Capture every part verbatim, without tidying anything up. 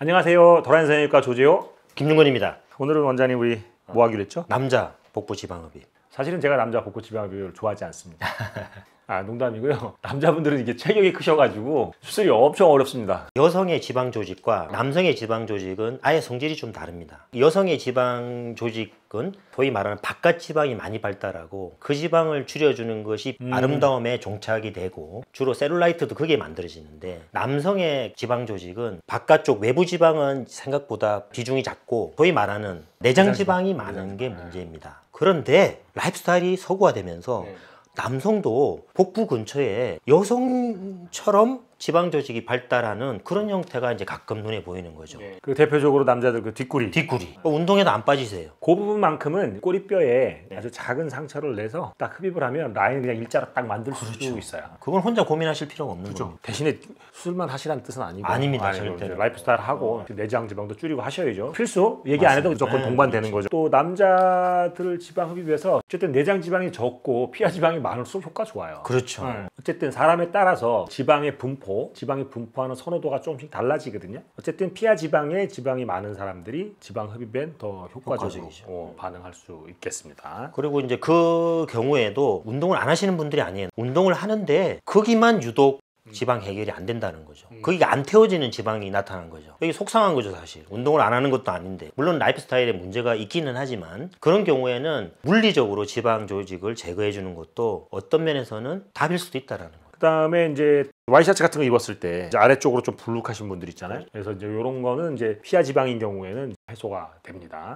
안녕하세요. 도란 성형외과 조재호 김윤건입니다. 오늘은 원장님 우리 뭐 하기로 했죠? 남자 복부 지방흡입. 사실은 제가 남자 복부 지방흡입을 좋아하지 않습니다. 아 농담이고요. 남자분들은 이게 체격이 크셔가지고 수술이 엄청 어렵습니다. 여성의 지방 조직과 남성의 지방 조직은 아예 성질이 좀 다릅니다. 여성의 지방 조직은 소위 말하는 바깥 지방이 많이 발달하고 그 지방을 줄여주는 것이 음. 아름다움에 종착이 되고 주로 셀룰라이트도 그게 만들어지는데, 남성의 지방 조직은 바깥쪽 외부 지방은 생각보다 비중이 작고 소위 말하는 내장 지방이 많은 게 문제입니다. 그런데 라이프스타일이 서구화되면서 네. 남성도 복부 근처에 여성처럼 지방 조직이 발달하는 그런 형태가 이제 가끔 눈에 보이는 거죠. 네. 그 대표적으로 남자들 그 뒷구리. 뒷구리. 운동에도 안 빠지세요. 그 부분만큼은 꼬리뼈에 아주 작은 상처를 내서 딱 흡입을 하면 라인을 그냥 일자로 딱 만들 그렇죠. 수 있어요. 그건 혼자 고민하실 필요가 없는 그렇죠. 거죠. 대신에 수술만 하시라는 뜻은 아니고. 아닙니다. 아니고 절대로. 라이프스타일 하고 내장 지방도 줄이고 하셔야죠. 필수. 얘기 안 해도 무조건 네, 동반되는 그렇죠. 거죠. 또 남자들 지방 흡입에서 어쨌든 내장 지방이 적고 피하 지방이 많을수록 효과 좋아요. 그렇죠. 네. 어쨌든 사람에 따라서 지방의 분포 지방이 분포하는 선호도가 조금씩 달라지거든요. 어쨌든 피하 지방에 지방이 많은 사람들이 지방 흡입엔 더 효과적으로 어, 반응할 수 있겠습니다. 그리고 이제 그 경우에도 운동을 안 하시는 분들이 아니에요. 운동을 하는데 거기만 유독 지방 해결이 안 된다는 거죠. 음. 거기가 안 태워지는 지방이 나타난 거죠. 이게 속상한 거죠, 사실. 운동을 안 하는 것도 아닌데. 물론 라이프스타일에 문제가 있기는 하지만 그런 경우에는 물리적으로 지방 조직을 제거해 주는 것도 어떤 면에서는 답일 수도 있다라는 거죠. 그다음에 이제 와이셔츠 같은 거 입었을 때 이제 아래쪽으로 좀 불룩하신 분들 있잖아요. 그래서 이제 이런 거는 이제 피하 지방인 경우에는 해소가 됩니다.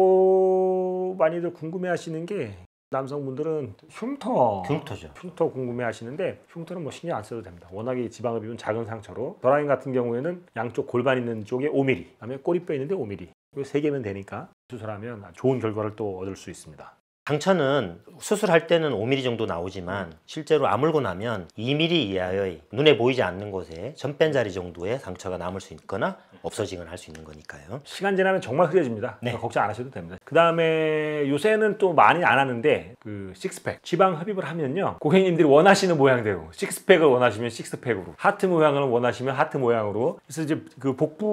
또 많이들 궁금해하시는 게 남성분들은 흉터, 흉터죠. 흉터 궁금해하시는데 흉터는 뭐 신경 안 써도 됩니다. 워낙에 지방을 입은 작은 상처로 도라인 같은 경우에는 양쪽 골반 있는 쪽에 오 밀리미터, 그다음에 꼬리뼈 있는데 오 밀리미터, 이 세 개면 되니까 수술하면 좋은 결과를 또 얻을 수 있습니다. 상처는 수술할 때는 오 밀리미터 정도 나오지만 실제로 아물고 나면 이 밀리미터 이하의 눈에 보이지 않는 곳에 전뺀자리 정도의 상처가 남을 수 있거나 없어지거나 할 수 있는 거니까요. 시간 지나면 정말 흐려집니다. 네. 걱정 안 하셔도 됩니다. 그 다음에 요새는 또 많이 안 하는데 그 식스팩 지방 흡입을 하면요, 고객님들이 원하시는 모양대로 식스팩을 원하시면 식스팩으로, 하트 모양을 원하시면 하트 모양으로. 그래서 이제 그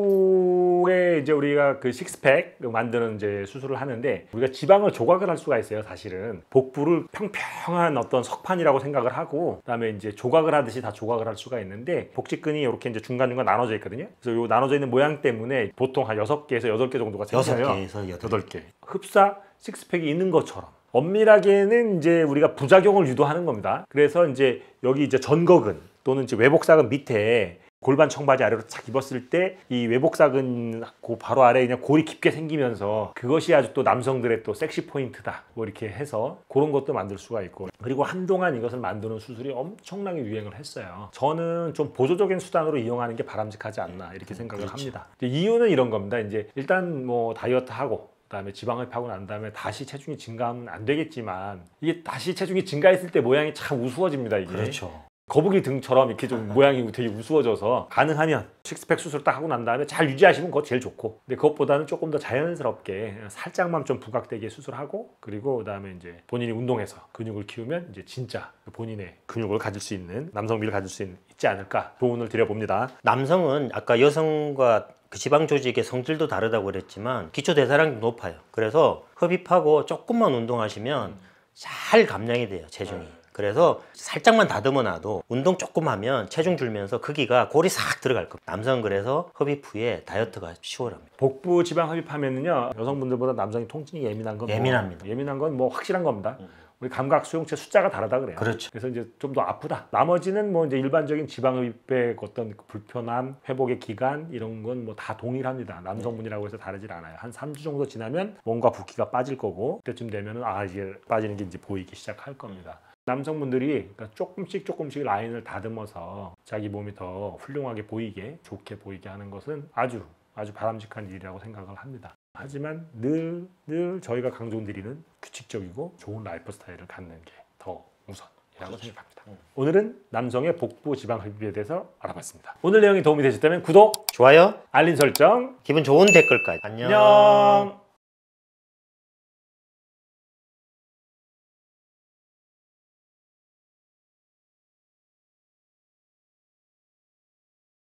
복부에 이제 우리가 그 식스팩 만드는 이제 수술을 하는데 우리가 지방을 조각을 할 수가 있어요. 사실은 복부를 평평한 어떤 석판이라고 생각을 하고 그다음에 이제 조각을 하듯이 다 조각을 할 수가 있는데 복직근이 이렇게 이제 중간중간 나눠져 있거든요. 그래서 요 나눠져 있는 모양 때문에 보통 한 여섯 개에서 여덟 개 정도가 생겨요. 여섯 개에서 여덟 개. 흡사 식스팩이 있는 것처럼. 엄밀하게는 이제 우리가 부작용을 유도하는 겁니다. 그래서 이제 여기 이제 전거근 또는 이제 외복사근 밑에 골반 청바지 아래로 착 입었을 때 이 외복사근 그 바로 아래에 그냥 골이 깊게 생기면서 그것이 아주 또 남성들의 또 섹시 포인트다 뭐 이렇게 해서 그런 것도 만들 수가 있고, 그리고 한동안 이것을 만드는 수술이 엄청나게 유행을 했어요. 저는 좀 보조적인 수단으로 이용하는 게 바람직하지 않나 이렇게 생각을 그렇죠. 합니다. 이유는 이런 겁니다. 이제 일단 뭐 다이어트 하고 그다음에 지방을 파고 난 다음에 다시 체중이 증가하면 안 되겠지만 이게 다시 체중이 증가했을 때 모양이 참 우스워집니다. 이게. 그렇죠. 거북이 등처럼 이렇게 좀 모양이 되게 우스워져서 가능하면 식스팩 수술 딱 하고 난 다음에 잘 유지하시면 그거 제일 좋고, 근데 그것보다는 조금 더 자연스럽게 살짝만 좀 부각되게 수술하고 그리고 그다음에 이제 본인이 운동해서 근육을 키우면 이제 진짜 본인의 근육을 가질 수 있는 남성미를 가질 수 있지 않을까 조언을 드려봅니다. 남성은 아까 여성과 그 지방 조직의 성질도 다르다고 그랬지만 기초 대사량이 높아요. 그래서 흡입하고 조금만 운동하시면 잘 감량이 돼요, 체중이. 그래서 살짝만 다듬어 놔도 운동 조금 하면 체중 줄면서 크기가 골이 싹 들어갈 겁니다. 남성은 그래서 흡입 후에 다이어트가 시원합니다. 복부 지방 흡입하면은요, 여성분들보다 남성이 통증이 예민한 건 예민합니다. 뭐, 예민한 건 뭐 확실한 겁니다. 음. 우리 감각 수용체 숫자가 다르다 그래요. 그렇죠. 그래서 이제 좀 더 아프다. 나머지는 뭐 이제 일반적인 지방 흡입의 어떤 불편함, 회복의 기간 이런 건 뭐 다 동일합니다. 남성분이라고 해서 다르질 않아요. 한 삼 주 정도 지나면 뭔가 붓기가 빠질 거고 그때쯤 되면은 아 이제 빠지는 게 이제 보이기 시작할 겁니다. 남성분들이 그러니까 조금씩 조금씩 라인을 다듬어서 자기 몸이 더 훌륭하게 보이게, 좋게 보이게 하는 것은 아주 아주 바람직한 일이라고 생각을 합니다. 하지만 늘, 늘 저희가 강조드리는 규칙적이고 좋은 라이프 스타일을 갖는 게 더 우선이라고 생각합니다. 음. 오늘은 남성의 복부 지방 흡입에 대해서 알아봤습니다. 오늘 내용이 도움이 되셨다면 구독, 좋아요, 알림 설정, 기분 좋은 댓글까지. 안녕. 안녕.